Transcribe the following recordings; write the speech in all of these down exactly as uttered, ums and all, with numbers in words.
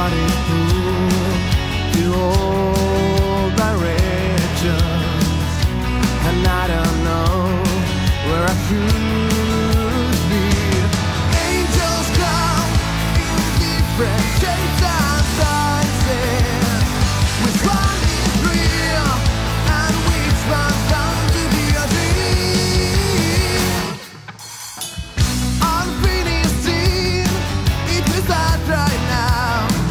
started through to all directions, and I don't know where I should be. Angels come in different shapes and sizes. Which one is real and which one's bound to be a dream? Unfinished scene, it will start right now.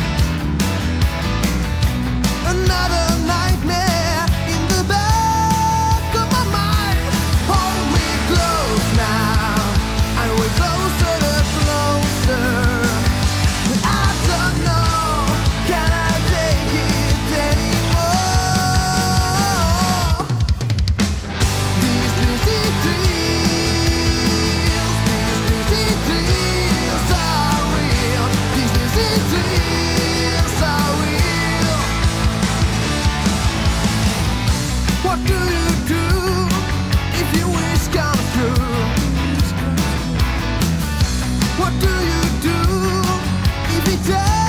Another nightmare in the back of my mind. Hold me close now, and we're closer and closer. But I don't know, can I take it anymore? These lucid dreams, these lucid dreams are real. These lucid dreams are real. What do you do if your wish comes true? What do you do if it does?